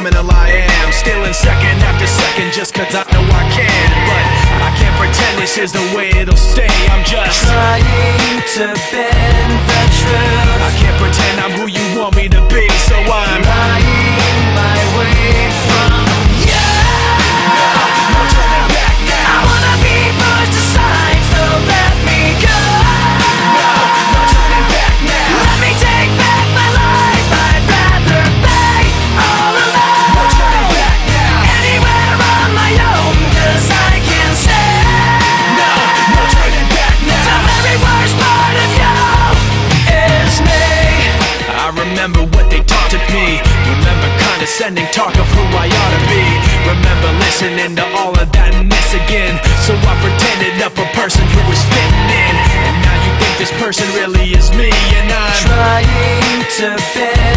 criminal I am, stealing second after second just cause I know I can. But I can't pretend this is the way it'll stay. I'm just trying to bend the truth. I can't pretend I'm who you want me to be, so I'm lying my way from you. No turning back now. I wanna be pushed aside, so let me go. No turning back now. Let me take back my life. I'd rather be all alone. No turning back now. Anywhere on my own, cause I can say No turning back now. the very worst part of you is me. I remember what they taught to me. Remember condescending talk of who I ought to be. Remember listening to all of that mess again. So I pretended up a person who was fitting in. And now you think this person really is me, and I'm Trying to bend